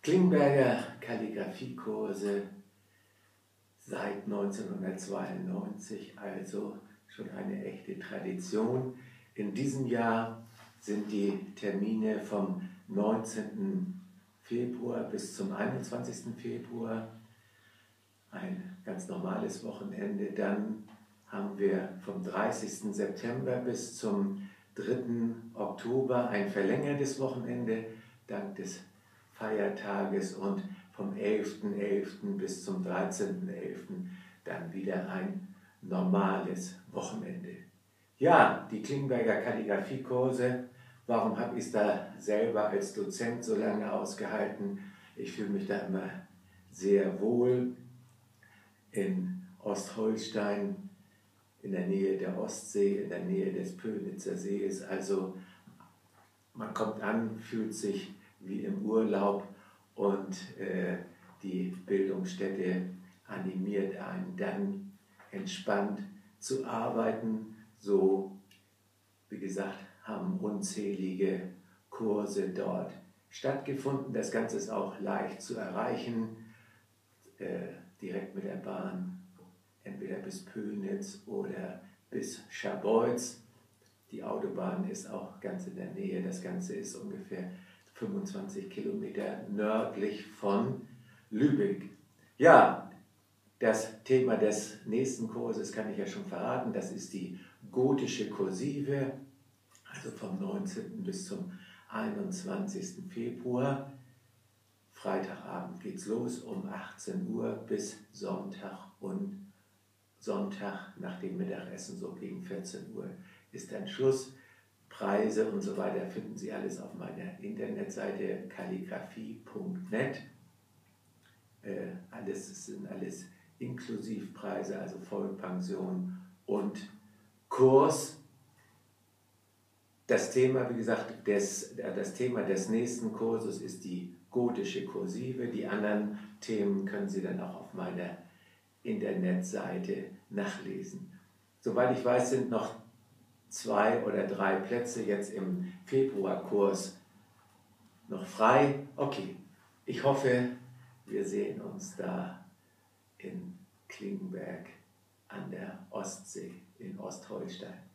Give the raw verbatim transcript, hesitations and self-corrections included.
Klingenberger Kalligraphiekurse seit neunzehnhundertzweiundneunzig, also schon eine echte Tradition. In diesem Jahr sind die Termine vom neunzehnten Februar bis zum einundzwanzigsten Februar, ein ganz normales Wochenende. Dann haben wir vom dreißigsten September bis zum dritten Oktober ein verlängertes Wochenende dank des Feiertages und vom elften elften bis zum dreizehnten elften dann wieder ein normales Wochenende. Ja, die Klingenberger Kalligraphiekurse, warum habe ich es da selber als Dozent so lange ausgehalten? Ich fühle mich da immer sehr wohl in Ostholstein, in der Nähe der Ostsee, in der Nähe des Pönitzer Sees. Also man kommt an, fühlt sich wie im Urlaub und äh, die Bildungsstätte animiert einen dann entspannt zu arbeiten. So, wie gesagt, haben unzählige Kurse dort stattgefunden. Das Ganze ist auch leicht zu erreichen, äh, direkt mit der Bahn, entweder bis Pönitz oder bis Scharbeutz. Die Autobahn ist auch ganz in der Nähe. Das Ganze ist ungefähr fünfundzwanzig Kilometer nördlich von Lübeck. Ja, das Thema des nächsten Kurses kann ich ja schon verraten. Das ist die gotische Kursive, also vom neunzehnten bis zum einundzwanzigsten Februar. Freitagabend geht es los um achtzehn Uhr bis Sonntag und Sonntag nach dem Mittagessen, so gegen vierzehn Uhr, ist dann Schluss. Preise und so weiter finden Sie alles auf meiner Internetseite kalligraphie punkt net. Äh, alles sind alles Inklusivpreise, also Vollpension und Kurs. Das Thema, wie gesagt, des, das Thema des nächsten Kurses ist die gotische Kursive. Die anderen Themen können Sie dann auch auf meiner Internetseite nachlesen. Soweit ich weiß, sind noch zwei oder drei Plätze jetzt im Februarkurs noch frei. Okay, ich hoffe, wir sehen uns da in Klingenberg an der Ostsee in Ostholstein.